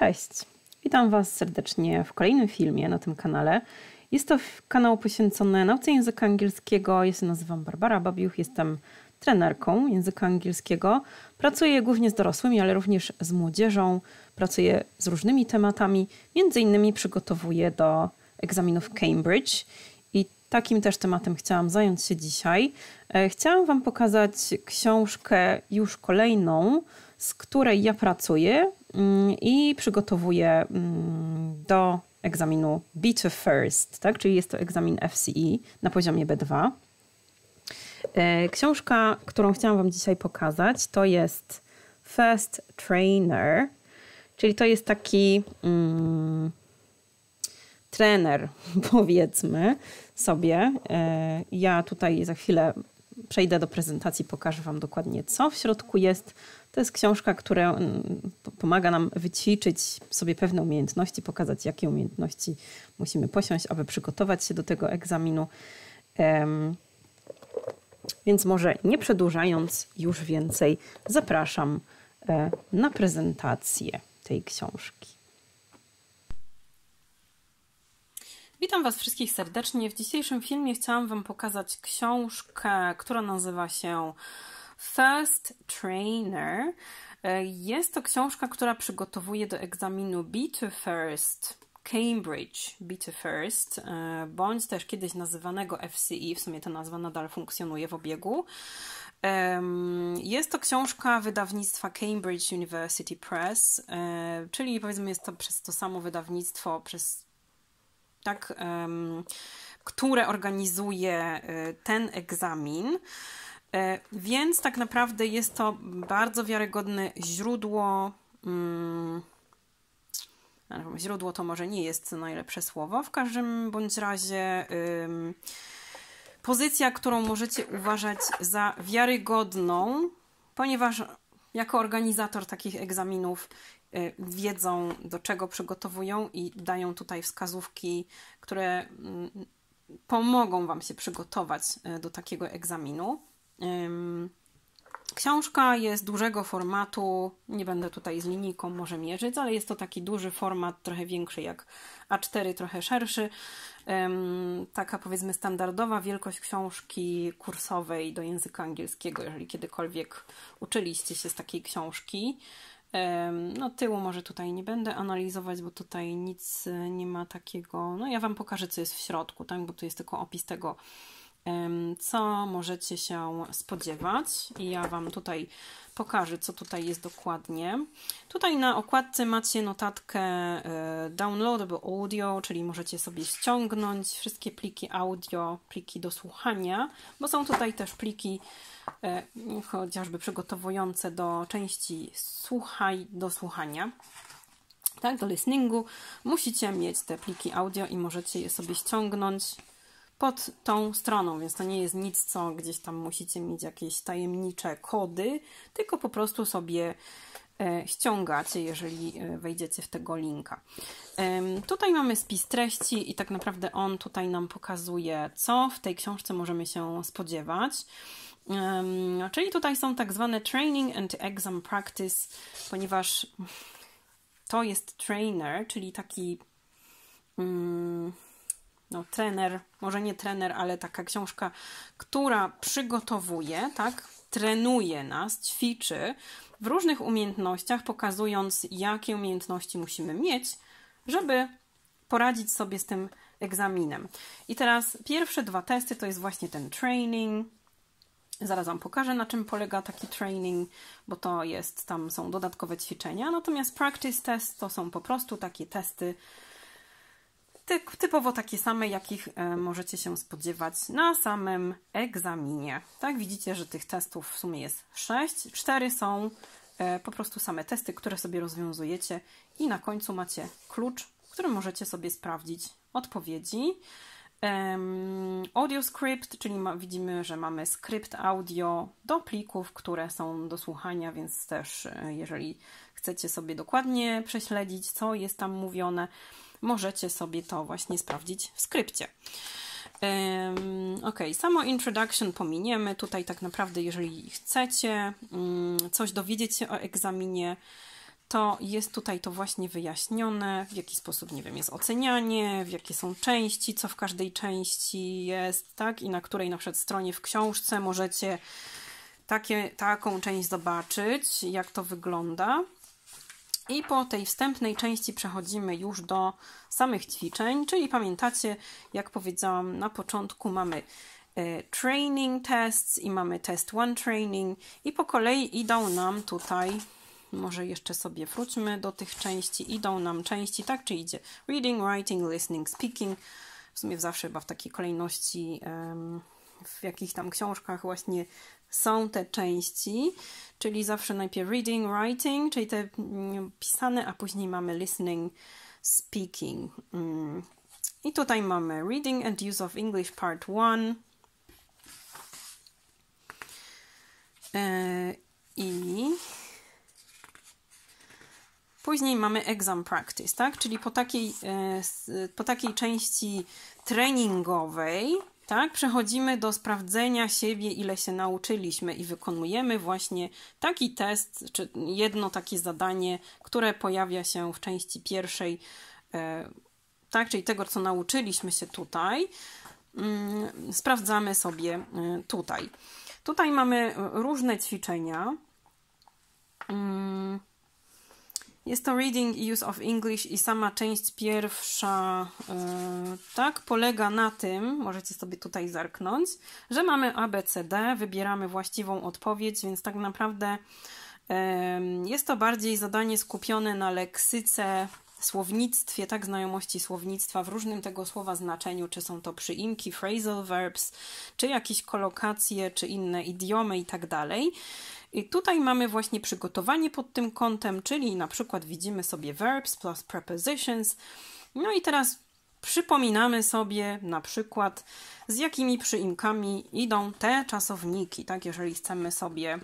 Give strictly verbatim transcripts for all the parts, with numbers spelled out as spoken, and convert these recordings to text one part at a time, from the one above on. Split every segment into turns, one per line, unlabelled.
Cześć! Witam Was serdecznie w kolejnym filmie na tym kanale. Jest to kanał poświęcony nauce języka angielskiego. Ja się nazywam Barbara Babiuch, jestem trenerką języka angielskiego. Pracuję głównie z dorosłymi, ale również z młodzieżą. Pracuję z różnymi tematami. Między innymi przygotowuję do egzaminów Cambridge i takim też tematem chciałam zająć się dzisiaj. Chciałam Wam pokazać książkę już kolejną, z której ja pracuję i przygotowuję do egzaminu B two First, tak? Czyli jest to egzamin F C E na poziomie B dwa. Książka, którą chciałam Wam dzisiaj pokazać, to jest First Trainer, czyli to jest taki mm, trener, powiedzmy sobie. Ja tutaj za chwilę przejdę do prezentacji, pokażę Wam dokładnie, co w środku jest. To jest książka, która pomaga nam wyćwiczyć sobie pewne umiejętności, pokazać, jakie umiejętności musimy posiąść, aby przygotować się do tego egzaminu. Um, więc może nie przedłużając już więcej, zapraszam e, na prezentację tej książki. Witam Was wszystkich serdecznie. W dzisiejszym filmie chciałam Wam pokazać książkę, która nazywa się First Trainer. Jest to książka, która przygotowuje do egzaminu B two First, Cambridge B two First, bądź też kiedyś nazywanego F C E, w sumie ta nazwa nadal funkcjonuje w obiegu. Jest to książka wydawnictwa Cambridge University Press, czyli powiedzmy jest to przez to samo wydawnictwo, przez tak, które organizuje ten egzamin. Więc tak naprawdę jest to bardzo wiarygodne źródło. Hmm, źródło to może nie jest najlepsze słowo. W każdym bądź razie ym, pozycja, którą możecie uważać za wiarygodną, ponieważ jako organizator takich egzaminów y, wiedzą, do czego przygotowują i dają tutaj wskazówki, które y, pomogą Wam się przygotować y, do takiego egzaminu. Książka jest dużego formatu, nie będę tutaj z linijką może mierzyć, ale jest to taki duży format, trochę większy jak A cztery, trochę szerszy. Taka powiedzmy standardowa wielkość książki kursowej do języka angielskiego, jeżeli kiedykolwiek uczyliście się z takiej książki. No tyłu może tutaj nie będę analizować, bo tutaj nic nie ma takiego, no ja Wam pokażę, co jest w środku, tak? Bo tu jest tylko opis tego, co możecie się spodziewać i ja Wam tutaj pokażę, co tutaj jest dokładnie. Tutaj na okładce macie notatkę downloadable audio, czyli możecie sobie ściągnąć wszystkie pliki audio, pliki do słuchania, bo są tutaj też pliki chociażby przygotowujące do części słuchaj, do słuchania. Tak, do listeningu. Musicie mieć te pliki audio i możecie je sobie ściągnąć pod tą stroną, więc to nie jest nic, co gdzieś tam musicie mieć jakieś tajemnicze kody, tylko po prostu sobie e, ściągacie, jeżeli wejdziecie w tego linka. E, tutaj mamy spis treści i tak naprawdę on tutaj nam pokazuje, co w tej książce możemy się spodziewać. E, czyli tutaj są tak zwane training and exam practice, ponieważ to jest trainer, czyli taki mm, no, trener, może nie trener, ale taka książka, która przygotowuje, tak, trenuje nas, ćwiczy w różnych umiejętnościach, pokazując, jakie umiejętności musimy mieć, żeby poradzić sobie z tym egzaminem. I teraz pierwsze dwa testy to jest właśnie ten training. Zaraz Wam pokażę, na czym polega taki training, bo to jest, tam są dodatkowe ćwiczenia. Natomiast practice test to są po prostu takie testy, typowo takie same, jakich możecie się spodziewać na samym egzaminie. Tak, widzicie, że tych testów w sumie jest sześć. cztery są po prostu same testy, które sobie rozwiązujecie i na końcu macie klucz, w którym możecie sobie sprawdzić odpowiedzi. Um, audio script, czyli ma, widzimy, że mamy skrypt audio do plików, które są do słuchania, więc też jeżeli chcecie sobie dokładnie prześledzić, co jest tam mówione, możecie sobie to właśnie sprawdzić w skrypcie. Um, ok, samo introduction pominiemy. Tutaj tak naprawdę, jeżeli chcecie um, coś dowiedzieć się o egzaminie, to jest tutaj to właśnie wyjaśnione, w jaki sposób, nie wiem, jest ocenianie, w jakie są części, co w każdej części jest, tak? I na której na przykład stronie w książce możecie takie, taką część zobaczyć, jak to wygląda. I po tej wstępnej części przechodzimy już do samych ćwiczeń, czyli pamiętacie, jak powiedziałam na początku, mamy e, training tests i mamy test one training i po kolei idą nam tutaj, może jeszcze sobie wróćmy do tych części, idą nam części, tak, czy idzie reading, writing, listening, speaking, w sumie zawsze chyba w takiej kolejności, um, w jakichś tam książkach właśnie są te części, czyli zawsze najpierw reading, writing, czyli te mm, pisane, a później mamy listening, speaking. Mm. I tutaj mamy reading and use of English part one. E, I później mamy exam practice, tak? Czyli po takiej, e, po takiej części treningowej, tak, przechodzimy do sprawdzenia siebie, ile się nauczyliśmy i wykonujemy właśnie taki test, czy jedno takie zadanie, które pojawia się w części pierwszej, e, tak, czyli tego, co nauczyliśmy się tutaj, mm, sprawdzamy sobie e, tutaj. Tutaj mamy różne ćwiczenia. Mm, Jest to reading i use of English i sama część pierwsza, yy, tak, polega na tym, możecie sobie tutaj zerknąć, że mamy A, B, C, D, wybieramy właściwą odpowiedź, więc tak naprawdę yy, jest to bardziej zadanie skupione na leksyce, słownictwie, tak, znajomości słownictwa w różnym tego słowa znaczeniu, czy są to przyimki, phrasal verbs, czy jakieś kolokacje, czy inne idiomy i tak dalej. I tutaj mamy właśnie przygotowanie pod tym kątem, czyli na przykład widzimy sobie verbs plus prepositions. No i teraz przypominamy sobie na przykład, z jakimi przyimkami idą te czasowniki, tak? Jeżeli chcemy sobie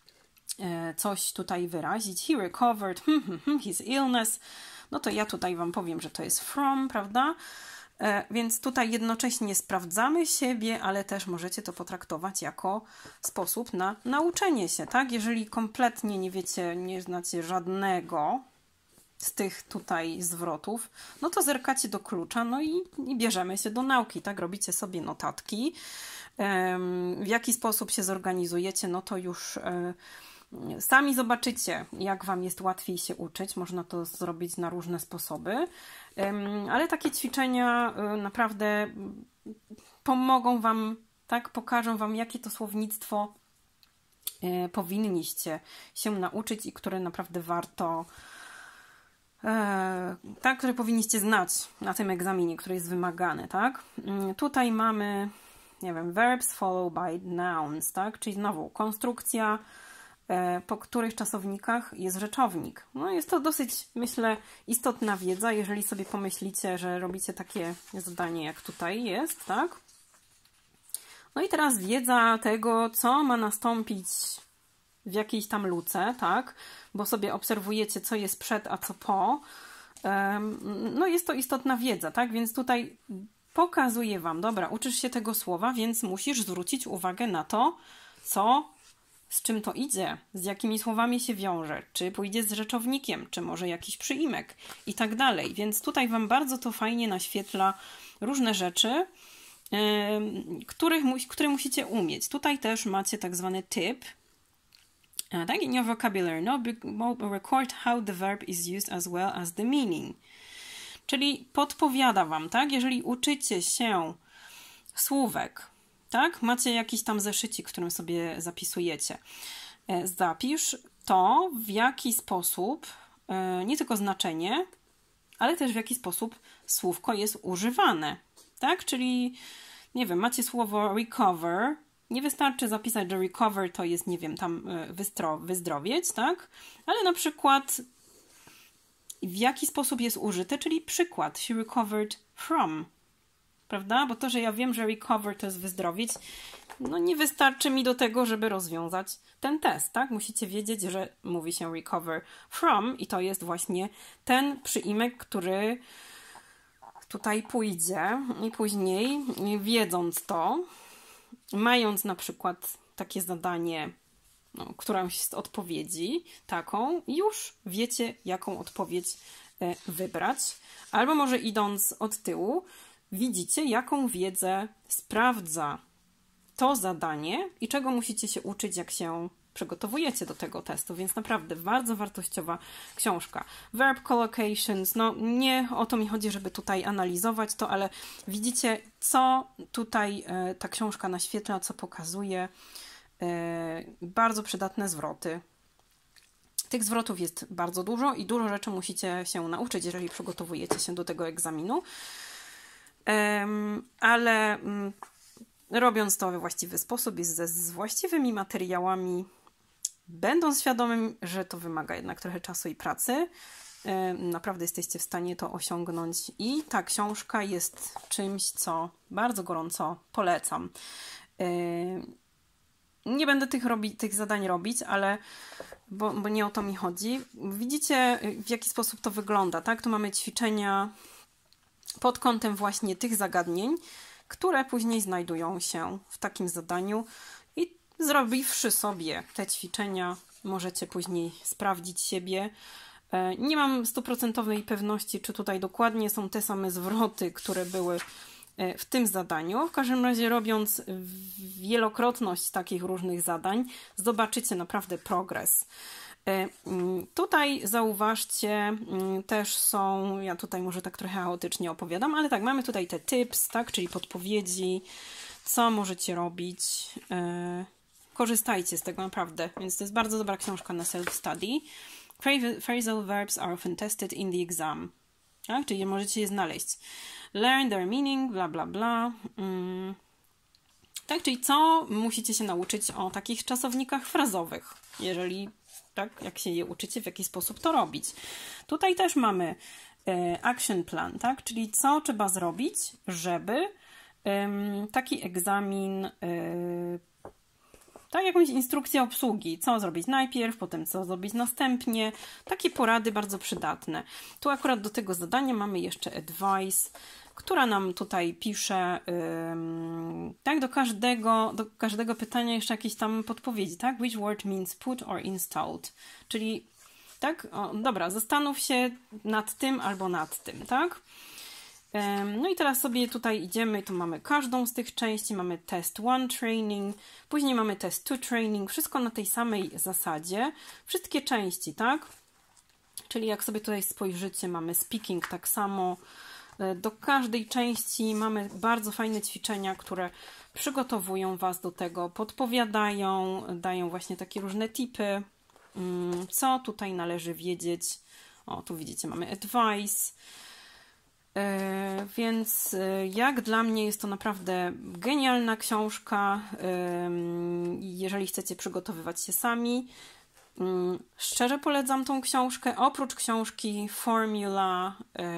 coś tutaj wyrazić. He recovered, hmm, hmm, hmm, his illness. No to ja tutaj Wam powiem, że to jest from, prawda? Więc tutaj jednocześnie sprawdzamy siebie, ale też możecie to potraktować jako sposób na nauczenie się, tak? Jeżeli kompletnie nie wiecie, nie znacie żadnego z tych tutaj zwrotów, no to zerkacie do klucza, no i, i bierzemy się do nauki, tak? Robicie sobie notatki. W jaki sposób się zorganizujecie, no to już sami zobaczycie, jak Wam jest łatwiej się uczyć. Można to zrobić na różne sposoby, ale takie ćwiczenia naprawdę pomogą Wam, tak, pokażą Wam, jakie to słownictwo powinniście się nauczyć i które naprawdę warto, tak, które powinniście znać na tym egzaminie, który jest wymagany, tak. Tutaj mamy, nie wiem, verbs followed by nouns, tak, czyli znowu konstrukcja, po których czasownikach jest rzeczownik. No jest to dosyć, myślę, istotna wiedza, jeżeli sobie pomyślicie, że robicie takie zadanie, jak tutaj jest, tak? No i teraz wiedza tego, co ma nastąpić w jakiejś tam luce, tak? Bo sobie obserwujecie, co jest przed, a co po. No jest to istotna wiedza, tak? Więc tutaj pokazuję Wam, dobra, uczysz się tego słowa, więc musisz zwrócić uwagę na to, co z czym to idzie, z jakimi słowami się wiąże, czy pójdzie z rzeczownikiem, czy może jakiś przyimek i tak dalej. Więc tutaj Wam bardzo to fajnie naświetla różne rzeczy, yy, których, które musicie umieć. Tutaj też macie tak zwany tip, tak, in your vocabulary, no, record how the verb is used as well as the meaning. Czyli podpowiada Wam, tak, jeżeli uczycie się słówek, tak? Macie jakiś tam zeszycik, w którym sobie zapisujecie. Zapisz to, w jaki sposób, nie tylko znaczenie, ale też w jaki sposób słówko jest używane. Tak? Czyli, nie wiem, macie słowo recover. Nie wystarczy zapisać, że recover to jest, nie wiem, tam wystro, wyzdrowieć, tak? Ale na przykład w jaki sposób jest użyte, czyli przykład. She recovered from. Prawda? Bo to, że ja wiem, że recover to jest wyzdrowieć, no nie wystarczy mi do tego, żeby rozwiązać ten test, tak? Musicie wiedzieć, że mówi się recover from i to jest właśnie ten przyimek, który tutaj pójdzie i później, wiedząc to, mając na przykład takie zadanie no, którąś z odpowiedzi, taką, już wiecie, jaką odpowiedź wybrać. Albo może idąc od tyłu, widzicie, jaką wiedzę sprawdza to zadanie i czego musicie się uczyć, jak się przygotowujecie do tego testu, więc naprawdę bardzo wartościowa książka. Verb collocations, no nie o to mi chodzi, żeby tutaj analizować to, ale widzicie, co tutaj e, ta książka naświetla, co pokazuje. E, bardzo przydatne zwroty. Tych zwrotów jest bardzo dużo i dużo rzeczy musicie się nauczyć, jeżeli przygotowujecie się do tego egzaminu. E, ale m, robiąc to we właściwy sposób i z, z właściwymi materiałami, będąc świadomym, że to wymaga jednak trochę czasu i pracy, naprawdę jesteście w stanie to osiągnąć i ta książka jest czymś, co bardzo gorąco polecam. Nie będę tych, robi, tych zadań robić, ale bo, bo nie o to mi chodzi. Widzicie, w jaki sposób to wygląda, tak? Tu mamy ćwiczenia pod kątem właśnie tych zagadnień, które później znajdują się w takim zadaniu i zrobiwszy sobie te ćwiczenia, możecie później sprawdzić siebie. Nie mam stuprocentowej pewności, czy tutaj dokładnie są te same zwroty, które były w tym zadaniu. W każdym razie, robiąc wielokrotność takich różnych zadań, zobaczycie naprawdę progres. Tutaj zauważcie, też są, ja tutaj może tak trochę chaotycznie opowiadam, ale tak, mamy tutaj te tips, tak, czyli podpowiedzi, co możecie robić. Korzystajcie z tego naprawdę, więc to jest bardzo dobra książka na self-study. Phrasal verbs are often tested in the exam, tak, czyli możecie je znaleźć. Learn their meaning, bla bla bla. Mm. Tak, czyli co musicie się nauczyć o takich czasownikach frazowych, jeżeli tak, jak się je uczycie, w jaki sposób to robić. Tutaj też mamy e, action plan, tak, czyli co trzeba zrobić, żeby e, taki egzamin, e, tak, jakąś instrukcję obsługi, co zrobić najpierw, potem co zrobić następnie, takie porady bardzo przydatne. Tu akurat do tego zadania mamy jeszcze advice, która nam tutaj pisze, ym, tak, do każdego, do każdego pytania jeszcze jakieś tam podpowiedzi, tak, which word means put or installed, czyli, tak, o, dobra, zastanów się nad tym albo nad tym, tak. Ym, no i teraz sobie tutaj idziemy, tu mamy każdą z tych części, mamy test one training, później mamy test two training, wszystko na tej samej zasadzie, wszystkie części, tak, czyli jak sobie tutaj spojrzycie, mamy speaking tak samo. Do każdej części mamy bardzo fajne ćwiczenia, które przygotowują Was do tego, podpowiadają, dają właśnie takie różne tipy, co tutaj należy wiedzieć. O, tu widzicie, mamy advice. Więc jak dla mnie jest to naprawdę genialna książka, jeżeli chcecie przygotowywać się sami. Szczerze polecam tą książkę. Oprócz książki Formula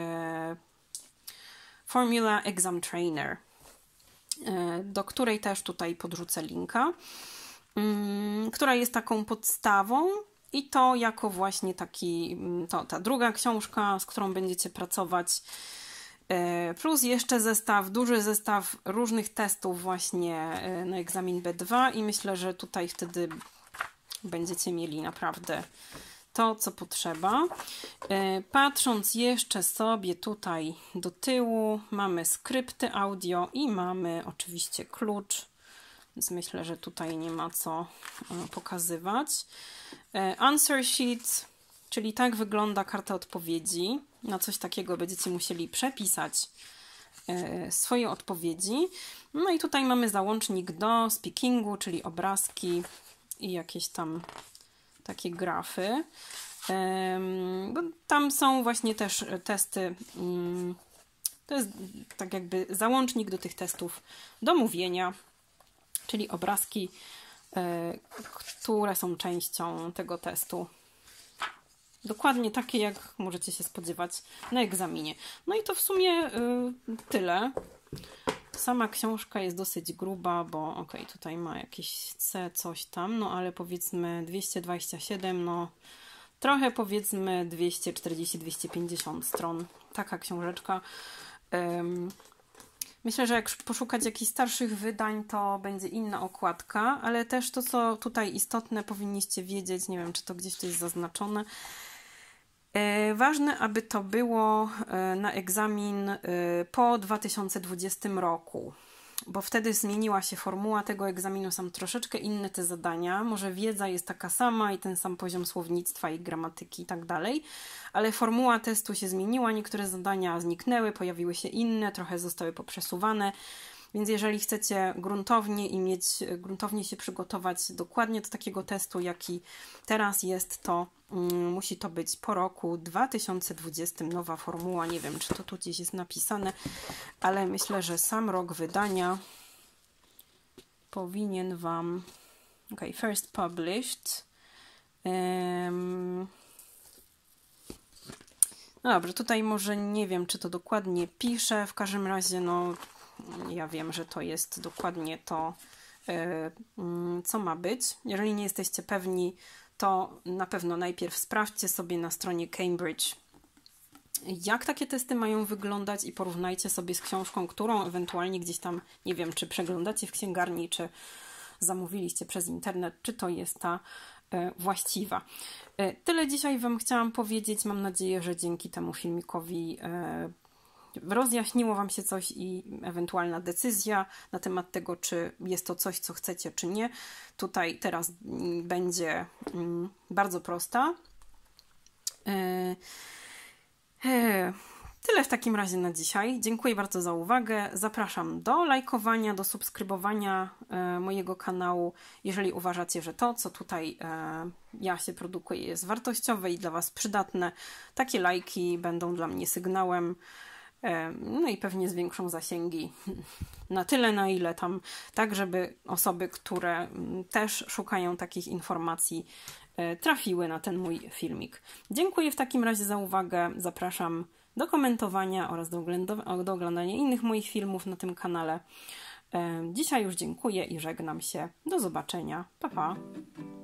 Formula Exam Trainer, do której też tutaj podrzucę linka, która jest taką podstawą i to jako właśnie taki, to, ta druga książka, z którą będziecie pracować, plus jeszcze zestaw, duży zestaw różnych testów właśnie na egzamin B dwa i myślę, że tutaj wtedy będziecie mieli naprawdę to, co potrzeba. Patrząc jeszcze sobie tutaj do tyłu, mamy skrypty audio i mamy oczywiście klucz, więc myślę, że tutaj nie ma co pokazywać. Answer sheet, czyli tak wygląda karta odpowiedzi. Na coś takiego będziecie musieli przepisać swoje odpowiedzi. No i tutaj mamy załącznik do speakingu, czyli obrazki i jakieś tam takie grafy, bo tam są właśnie też testy, to jest tak jakby załącznik do tych testów do mówienia, czyli obrazki, które są częścią tego testu. Dokładnie takie, jak możecie się spodziewać na egzaminie. No i to w sumie tyle. Sama książka jest dosyć gruba, bo ok, tutaj ma jakieś C, coś tam, no ale powiedzmy dwieście dwadzieścia siedem, no trochę powiedzmy dwieście czterdzieści do dwustu pięćdziesięciu stron. Taka książeczka. Um, Myślę, że jak poszukać jakichś starszych wydań, to będzie inna okładka, ale też to, co tutaj istotne, powinniście wiedzieć, nie wiem, czy to gdzieś tu jest zaznaczone. E, ważne, aby to było e, na egzamin e, po dwa tysiące dwudziestym roku, bo wtedy zmieniła się formuła tego egzaminu, są troszeczkę inne te zadania. Może wiedza jest taka sama i ten sam poziom słownictwa i gramatyki i tak dalej, ale formuła testu się zmieniła, niektóre zadania zniknęły, pojawiły się inne, trochę zostały poprzesuwane. Więc jeżeli chcecie gruntownie i mieć, gruntownie się przygotować dokładnie do takiego testu, jaki teraz jest, to um, musi to być po roku dwa tysiące dwudziestym nowa formuła. Nie wiem, czy to tu gdzieś jest napisane, ale myślę, że sam rok wydania powinien Wam... Ok, first published. Um, no dobrze, tutaj może nie wiem, czy to dokładnie pisze. W każdym razie, no... Ja wiem, że to jest dokładnie to, co ma być. Jeżeli nie jesteście pewni, to na pewno najpierw sprawdźcie sobie na stronie Cambridge, jak takie testy mają wyglądać i porównajcie sobie z książką, którą ewentualnie gdzieś tam, nie wiem, czy przeglądacie w księgarni, czy zamówiliście przez internet, czy to jest ta właściwa. Tyle dzisiaj Wam chciałam powiedzieć. Mam nadzieję, że dzięki temu filmikowi rozjaśniło Wam się coś i ewentualna decyzja na temat tego, czy jest to coś, co chcecie, czy nie. Tutaj teraz będzie bardzo prosta. Tyle w takim razie na dzisiaj. Dziękuję bardzo za uwagę. Zapraszam do lajkowania, do subskrybowania mojego kanału. Jeżeli uważacie, że to, co tutaj ja się produkuję, jest wartościowe i dla Was przydatne, takie lajki będą dla mnie sygnałem. No i pewnie zwiększą zasięgi na tyle, na ile tam, tak żeby osoby, które też szukają takich informacji, trafiły na ten mój filmik. Dziękuję w takim razie za uwagę. Zapraszam do komentowania oraz do, do oglądania innych moich filmów na tym kanale. Dzisiaj już dziękuję i żegnam się. Do zobaczenia. Pa, pa.